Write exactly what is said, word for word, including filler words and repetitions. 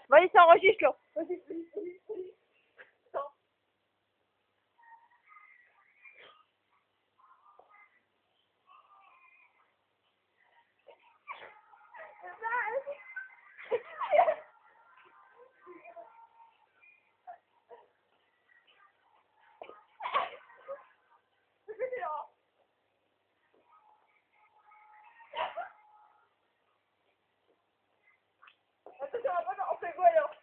Vas-y, ça enregistre là. Vas-y, vas-y, vas-y, vas-y. Attends. Attends, on va pas en fait quoi alors?